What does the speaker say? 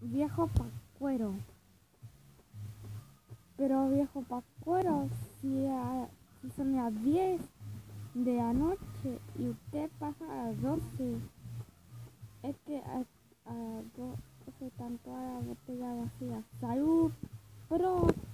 viejo pascuero. Pero viejo pascuero, si son las 10 de la noche y usted pasa a las 12, es que a las 12 están todas las botellas vacías. Salud, pero